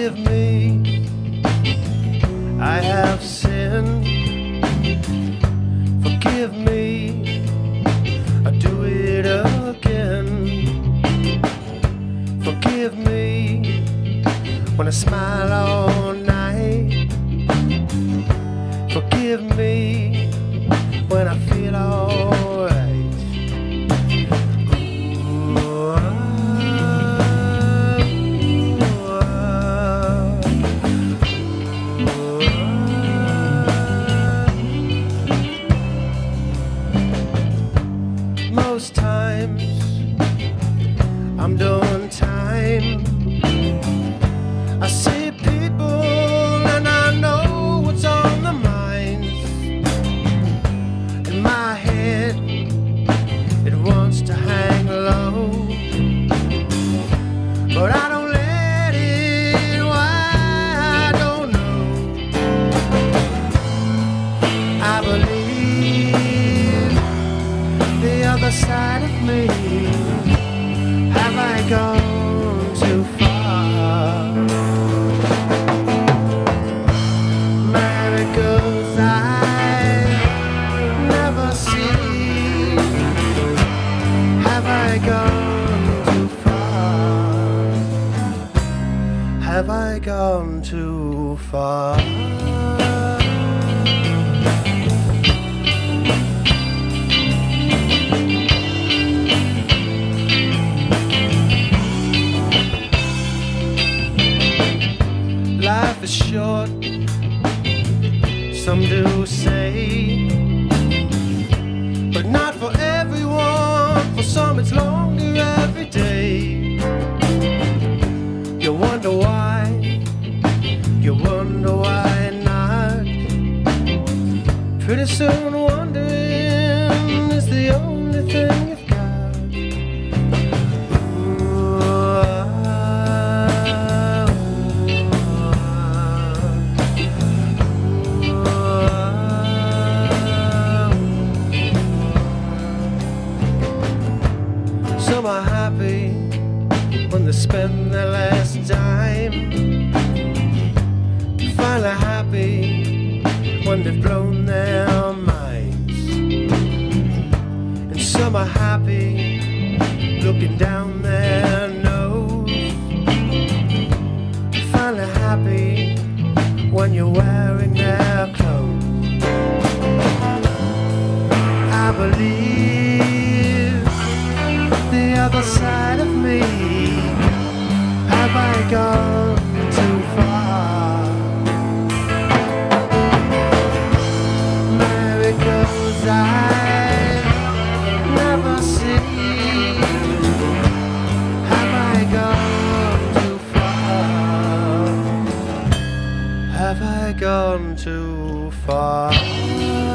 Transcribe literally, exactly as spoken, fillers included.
forgive me, I have sinned. Forgive me, I do it again. Forgive me when I smile all night. Forgive me when I feel alright. Most times I'm doing time. I see people and I know what's on their minds. In my head it wants to hang low, but I don't let it. Why? I don't know. I believe the other side of me. Have I gone too far? Miracles I've never seen. Have I gone too far? Have I gone too far? Life is short, some do say, but not for everyone. For some it's longer every day. You wonder why, you wonder why not. Pretty soon wondering is the only thing you've got. Some are happy when they spend their last dime. Finally happy when they've blown their minds. And some are happy looking down their nose. Finally happy when you're wearing their clothes. I believe the other side of me. Have I gone too far? Miracles I've never seen. Have I gone too far? Have I gone too far?